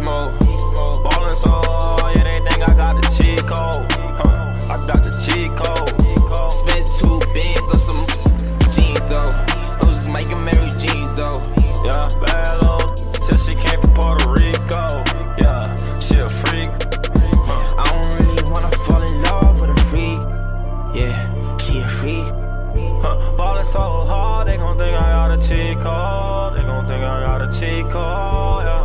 mode. Ballin' so hard, yeah, they think I got the cheat code. I got the cheat code. Spent 2 bands on some jeans though. Those is Mike and Mary jeans though. Yeah, bad little till she came from Puerto Rico. Yeah, she a freak. I don't really wanna fall in love with a freak. Yeah, she a freak. Ballin' so hard, they gon' think I got a cheat code. They gon' think I got a cheat code, yeah.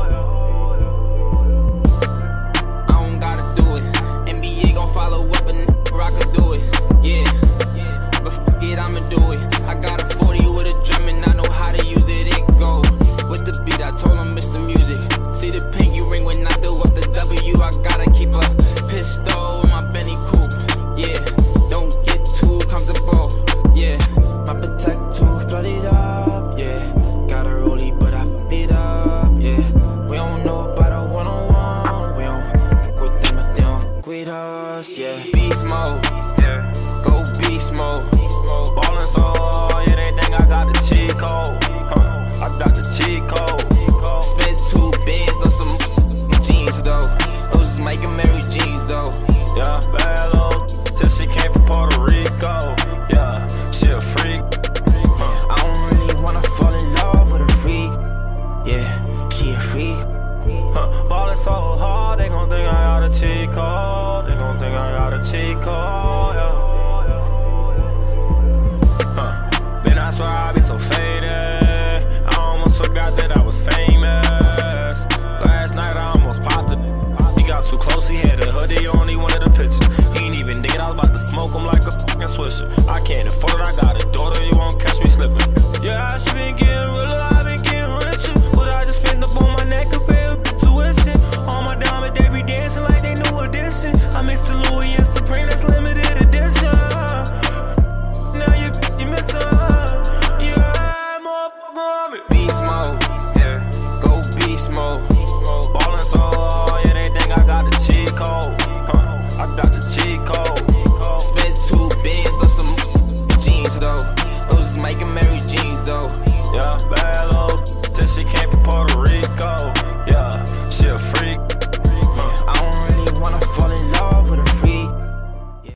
I don't gotta do it. NBA gon' follow up and I can do it. Yeah, but fuck it, I'ma do it. I got a 40 with a drum and I know how to use it. It go with the beat. I told him it's the music. See the pinky ring when I throw up the W. I gotta keep a pistol in my Benny coupe. Yeah, don't get too comfortable. Yeah, my protector flooded up. Yeah, got a rollie but I fucked it up. Yeah, we don't know about a one-on-one. We don't fuck with them if they don't fuck with us. Yeah, beast mode. Go beast mode. Ballin' so hard, yeah, they think I got the cheat code. I got the cheat code. Spent 2 bands on some jeans though. Those is Mike and Mary jeans though. Yeah, bad little till she came from Puerto Rico. Yeah, she a freak. I don't really wanna fall in love with a freak. Yeah, she a freak. Ballin' so hard, they gon' think I got a cheat code. They gon' think I got a cheat code, yeah. Man, I swear I be so faded. I almost forgot that I was famous. Last night I almost popped it. He got too close, he had a hoodie on, he wanted a picture. He ain't even thinking I was about to smoke him like a fucking swisher. I can't afford it, I got a daughter, you won't catch me slipping. Yeah, she been getting real